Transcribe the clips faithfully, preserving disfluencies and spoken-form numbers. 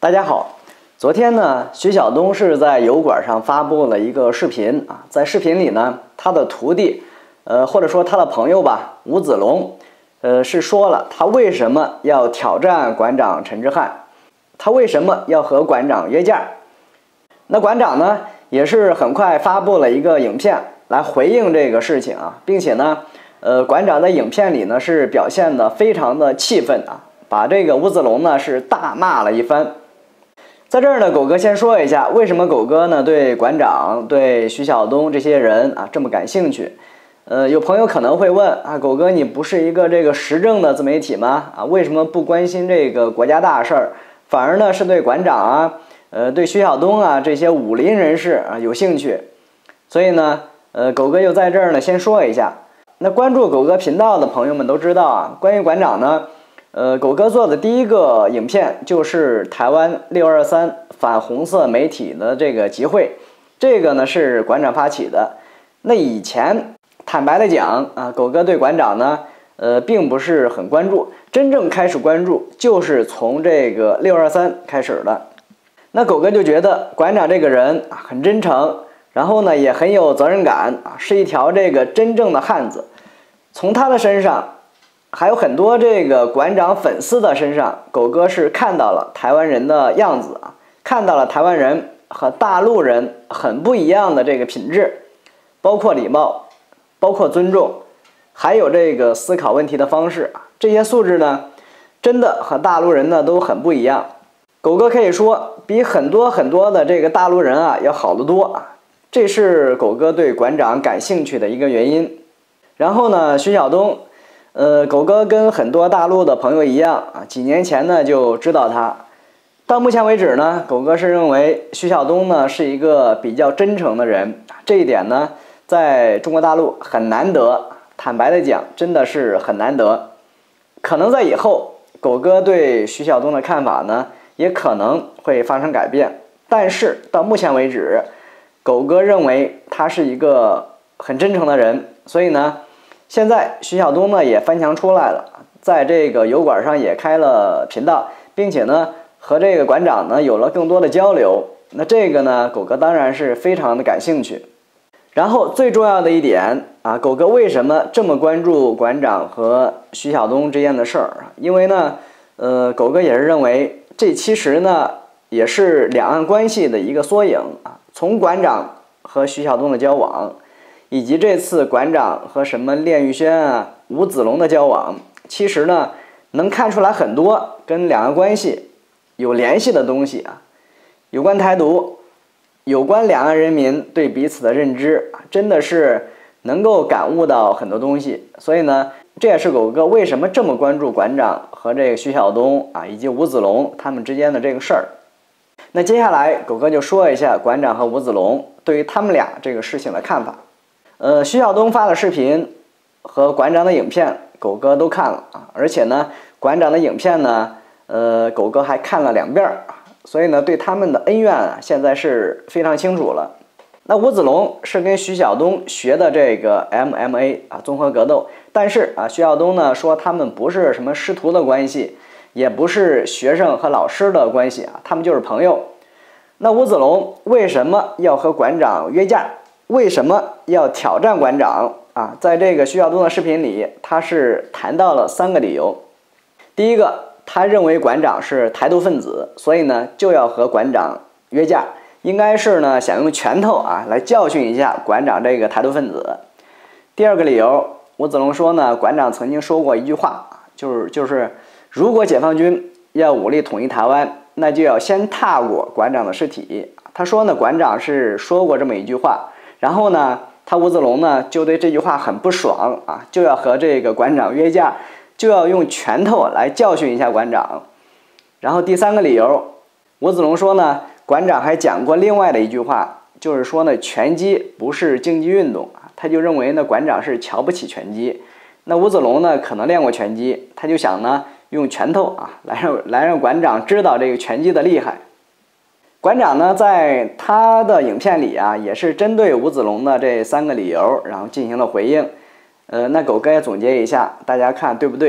大家好，昨天呢，徐晓东是在油管上发布了一个视频啊，在视频里呢，他的徒弟，呃，或者说他的朋友吧，吴子龙，呃，是说了他为什么要挑战馆长陈之汉，他为什么要和馆长约架。那馆长呢，也是很快发布了一个影片来回应这个事情啊，并且呢，呃，馆长在影片里呢是表现得非常的气愤啊，把这个吴子龙呢是大骂了一番。在这儿呢，狗哥先说一下，为什么狗哥呢对馆长、对徐晓东这些人啊这么感兴趣？呃，有朋友可能会问啊，狗哥你不是一个这个时政的自媒体吗？啊，为什么不关心这个国家大事儿，反而呢是对馆长啊，呃，对徐晓东啊这些武林人士啊有兴趣？所以呢，呃，狗哥又在这儿呢先说一下。那关注狗哥频道的朋友们都知道啊，关于馆长呢。呃，狗哥做的第一个影片就是台湾六二三反红色媒体的这个集会，这个呢是馆长发起的。那以前坦白的讲啊，狗哥对馆长呢，呃，并不是很关注，真正开始关注就是从这个六二三开始的。那狗哥就觉得馆长这个人啊很真诚，然后呢也很有责任感啊，是一条这个真正的汉子。从他的身上。还有很多这个馆长粉丝的身上，狗哥是看到了台湾人的样子啊，看到了台湾人和大陆人很不一样的这个品质，包括礼貌，包括尊重，还有这个思考问题的方式啊，这些素质呢，真的和大陆人呢都很不一样。狗哥可以说比很多很多的这个大陆人啊要好得多啊，这是狗哥对馆长感兴趣的一个原因。然后呢，徐晓东。呃，狗哥跟很多大陆的朋友一样啊，几年前呢就知道他。到目前为止呢，狗哥是认为徐晓东呢是一个比较真诚的人，这一点呢在中国大陆很难得，坦白的讲，真的是很难得。可能在以后，狗哥对徐晓东的看法呢也可能会发生改变，但是到目前为止，狗哥认为他是一个很真诚的人，所以呢。现在徐晓东呢也翻墙出来了，在这个油管上也开了频道，并且呢和这个馆长呢有了更多的交流。那这个呢，狗哥当然是非常的感兴趣。然后最重要的一点啊，狗哥为什么这么关注馆长和徐晓东之间的事儿？因为呢，呃，狗哥也是认为这其实呢也是两岸关系的一个缩影啊。从馆长和徐晓东的交往。以及这次馆长和什么练玉轩啊、吴子龙的交往，其实呢能看出来很多跟两岸关系有联系的东西啊，有关台独，有关两岸人民对彼此的认知，真的是能够感悟到很多东西。所以呢，这也是狗哥为什么这么关注馆长和这个徐晓东啊以及吴子龙他们之间的这个事儿。那接下来狗哥就说一下馆长和吴子龙对于他们俩这个事情的看法。呃，徐晓东发的视频和馆长的影片，狗哥都看了啊，而且呢，馆长的影片呢，呃，狗哥还看了两遍儿，所以呢，对他们的恩怨啊，现在是非常清楚了。那吴子龙是跟徐晓东学的这个 M M A 啊，综合格斗，但是啊，徐晓东呢说他们不是什么师徒的关系，也不是学生和老师的关系啊，他们就是朋友。那吴子龙为什么要和馆长约架？为什么要挑战馆长啊？在这个徐晓东的视频里，他是谈到了三个理由。第一个，他认为馆长是台独分子，所以呢就要和馆长约架，应该是呢想用拳头啊来教训一下馆长这个台独分子。第二个理由，吴子龙说呢，馆长曾经说过一句话，就是就是如果解放军要武力统一台湾，那就要先踏过馆长的尸体。他说呢，馆长是说过这么一句话。然后呢，他吴子龙呢就对这句话很不爽啊，就要和这个馆长约架，就要用拳头来教训一下馆长。然后第三个理由，吴子龙说呢，馆长还讲过另外的一句话，就是说呢，拳击不是竞技运动啊，他就认为呢，馆长是瞧不起拳击。那吴子龙呢可能练过拳击，他就想呢用拳头啊来让来让馆长知道这个拳击的厉害。馆长呢，在他的影片里啊，也是针对吴子龙的这三个理由，然后进行了回应。呃，那狗哥也总结一下，大家看对不对？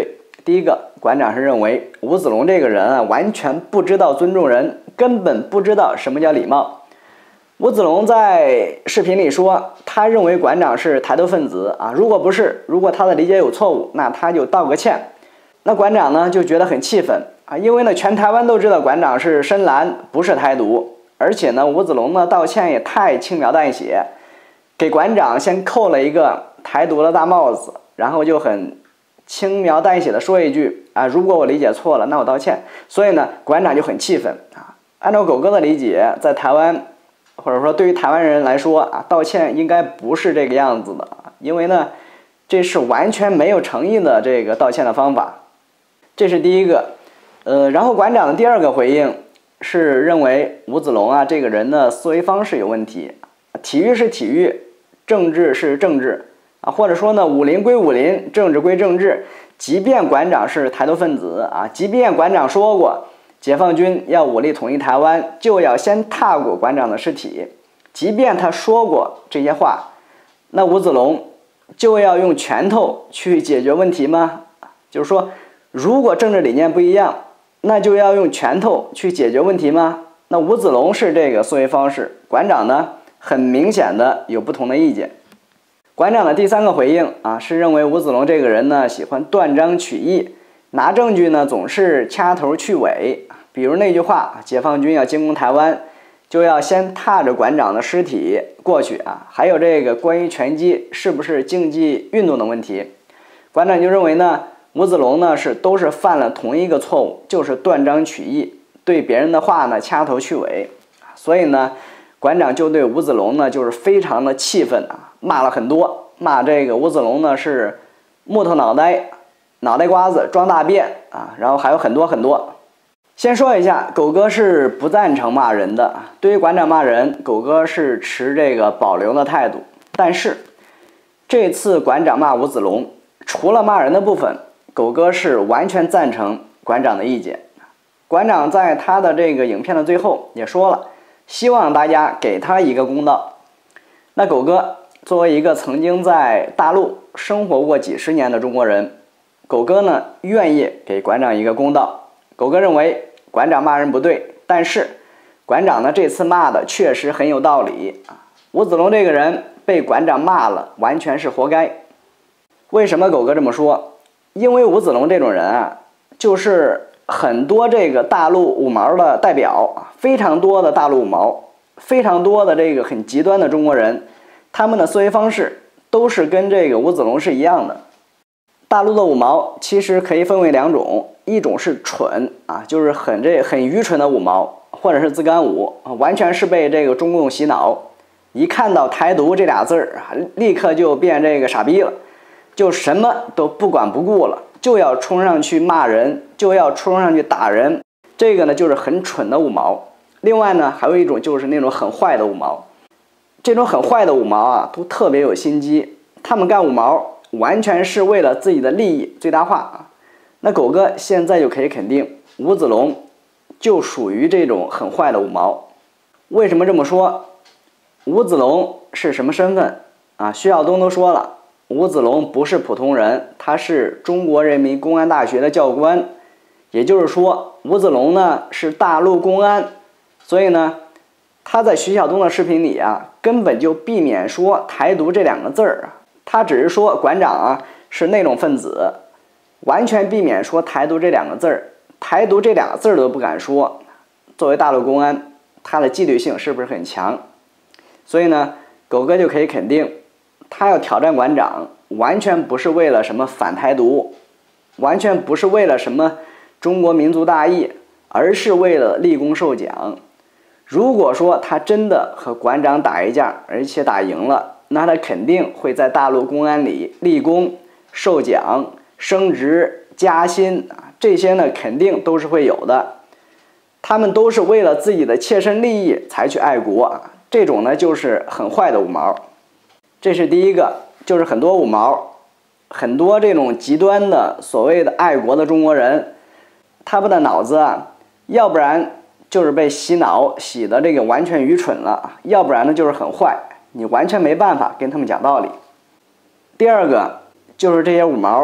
第一个，馆长是认为吴子龙这个人啊，完全不知道尊重人，根本不知道什么叫礼貌。吴子龙在视频里说，他认为馆长是台独分子啊，如果不是，如果他的理解有错误，那他就道个歉。那馆长呢就觉得很气愤啊，因为呢全台湾都知道馆长是深蓝，不是台独，而且呢吴子龙呢道歉也太轻描淡写，给馆长先扣了一个台独的大帽子，然后就很轻描淡写的说一句啊，如果我理解错了，那我道歉。所以呢馆长就很气愤啊。按照狗哥的理解，在台湾或者说对于台湾人来说啊，道歉应该不是这个样子的，因为呢这是完全没有诚意的这个道歉的方法。这是第一个。呃，然后馆长的第二个回应是认为吴子龙啊这个人的思维方式有问题，体育是体育，政治是政治啊，或者说呢武林归武林，政治归政治。即便馆长是台独分子啊，即便馆长说过解放军要武力统一台湾，就要先踏过馆长的尸体，即便他说过这些话，那吴子龙就要用拳头去解决问题吗？就是说，如果政治理念不一样，那就要用拳头去解决问题吗？那吴子龙是这个思维方式，馆长呢很明显的有不同的意见。馆长的第三个回应啊，是认为吴子龙这个人呢喜欢断章取义，拿证据呢总是掐头去尾。比如那句话，解放军要进攻台湾，就要先踏着馆长的尸体过去啊。还有这个关于拳击是不是竞技运动的问题，馆长就认为呢吴子龙呢是都是犯了同一个错误，就是断章取义，对别人的话呢掐头去尾。所以呢馆长就对吴子龙呢就是非常的气愤啊，骂了很多，骂这个吴子龙呢是木头脑袋，脑袋瓜子装大便啊，然后还有很多很多。先说一下，狗哥是不赞成骂人的，对于馆长骂人，狗哥是持这个保留的态度。但是这次馆长骂吴子龙，除了骂人的部分，狗哥是完全赞成馆长的意见。馆长在他的这个影片的最后也说了，希望大家给他一个公道。那狗哥作为一个曾经在大陆生活过几十年的中国人，狗哥呢愿意给馆长一个公道。狗哥认为馆长骂人不对，但是馆长呢这次骂的确实很有道理啊。吴子龙这个人被馆长骂了，完全是活该。为什么狗哥这么说？因为吴子龙这种人啊，就是很多这个大陆五毛的代表，非常多的大陆五毛，非常多的这个很极端的中国人，他们的思维方式都是跟这个吴子龙是一样的。大陆的五毛其实可以分为两种，一种是蠢啊，就是很这很愚蠢的五毛，或者是自干五，完全是被这个中共洗脑，一看到台独这俩字儿啊，立刻就变这个傻逼了，就什么都不管不顾了，就要冲上去骂人，就要冲上去打人，这个呢就是很蠢的五毛。另外呢还有一种就是那种很坏的五毛，这种很坏的五毛啊都特别有心机，他们干五毛完全是为了自己的利益最大化啊。那狗哥现在就可以肯定，吴子龙就属于这种很坏的五毛。为什么这么说？吴子龙是什么身份啊？徐晓东都说了，吴子龙不是普通人，他是中国人民公安大学的教官，也就是说吴子龙呢是大陆公安。所以呢他在徐晓东的视频里啊根本就避免说台独这两个字儿啊，他只是说馆长啊是那种分子，完全避免说台独这两个字儿，台独这两个字儿都不敢说。作为大陆公安，他的纪律性是不是很强？所以呢狗哥就可以肯定，他要挑战馆长完全不是为了什么反台独，完全不是为了什么中国民族大义，而是为了立功受奖。如果说他真的和馆长打一架，而且打赢了，那他肯定会在大陆公安里立功受奖升职加薪啊，这些呢肯定都是会有的。他们都是为了自己的切身利益才去爱国啊，这种呢就是很坏的五毛。这是第一个，就是很多五毛，很多这种极端的所谓的爱国的中国人，他们的脑子啊，要不然就是被洗脑洗的这个完全愚蠢了，要不然呢就是很坏，你完全没办法跟他们讲道理。第二个就是这些五毛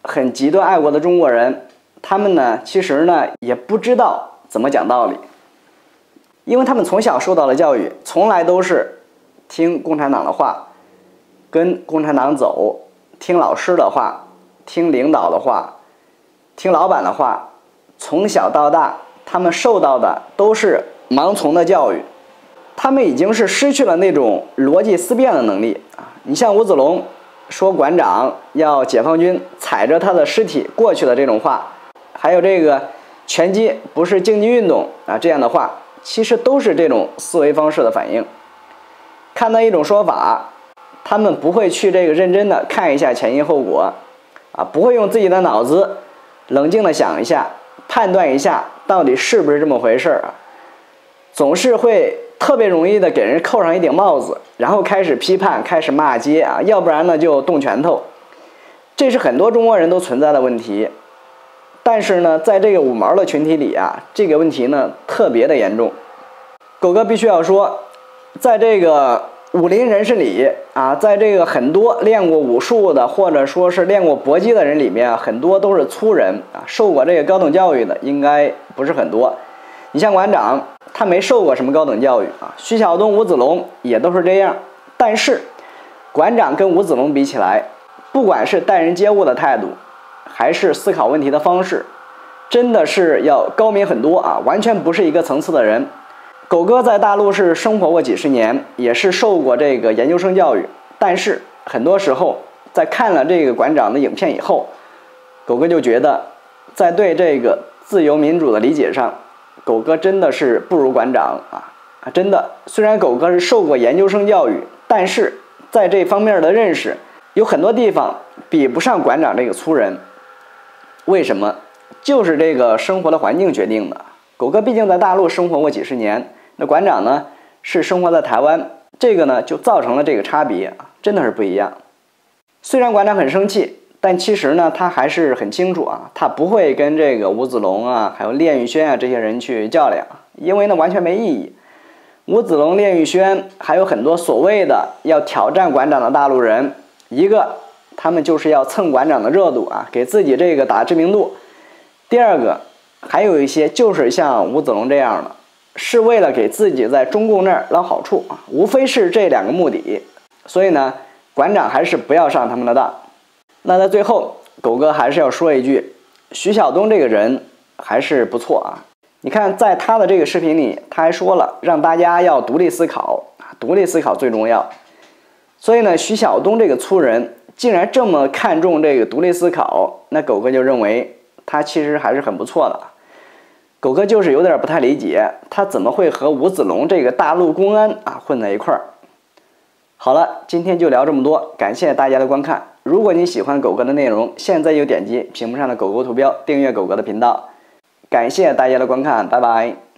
很极端爱国的中国人，他们呢其实呢也不知道怎么讲道理，因为他们从小受到的教育从来都是听共产党的话，跟共产党走，听老师的话，听领导的话，听老板的话，从小到大他们受到的都是盲从的教育，他们已经是失去了那种逻辑思辨的能力啊！你像吴子龙说馆长要解放军踩着他的尸体过去的这种话，还有这个拳击不是竞技运动啊这样的话，其实都是这种思维方式的反应。看到一种说法，他们不会去这个认真的看一下前因后果啊，不会用自己的脑子冷静的想一下，判断一下到底是不是这么回事啊，总是会特别容易的给人扣上一顶帽子，然后开始批判，开始骂街啊，要不然呢就动拳头。这是很多中国人都存在的问题，但是呢，在这个五毛的群体里啊，这个问题呢特别的严重。狗哥必须要说，在这个武林人士里啊，在这个很多练过武术的，或者说是练过搏击的人里面，很多都是粗人啊，受过这个高等教育的应该不是很多。你像馆长，他没受过什么高等教育啊，徐晓东、吴子龙也都是这样。但是，馆长跟吴子龙比起来，不管是待人接物的态度，还是思考问题的方式，真的是要高明很多啊，完全不是一个层次的人。狗哥在大陆是生活过几十年，也是受过这个研究生教育，但是很多时候在看了这个馆长的影片以后，狗哥就觉得在对这个自由民主的理解上，狗哥真的是不如馆长啊啊！真的，虽然狗哥是受过研究生教育，但是在这方面的认识有很多地方比不上馆长这个粗人。为什么？就是这个生活的环境决定的。狗哥毕竟在大陆生活过几十年，那馆长呢是生活在台湾，这个呢就造成了这个差别啊，真的是不一样。虽然馆长很生气，但其实呢他还是很清楚啊，他不会跟这个吴子龙啊还有练玉轩啊这些人去较量，因为呢完全没意义。吴子龙、练玉轩还有很多所谓的要挑战馆长的大陆人，一个他们就是要蹭馆长的热度啊，给自己这个打知名度；第二个还有一些就是像吴子龙这样的，是为了给自己在中共那儿捞好处啊，无非是这两个目的。所以呢，馆长还是不要上他们的当。那在最后，狗哥还是要说一句，徐晓东这个人还是不错啊。你看，在他的这个视频里，他还说了让大家要独立思考，独立思考最重要。所以呢，徐晓东这个粗人竟然这么看重这个独立思考，那狗哥就认为他其实还是很不错的。狗哥就是有点不太理解，他怎么会和吴子龙这个大陆公安啊混在一块儿。好了，今天就聊这么多，感谢大家的观看。如果你喜欢狗哥的内容，现在就点击屏幕上的狗狗图标订阅狗哥的频道。感谢大家的观看，拜拜。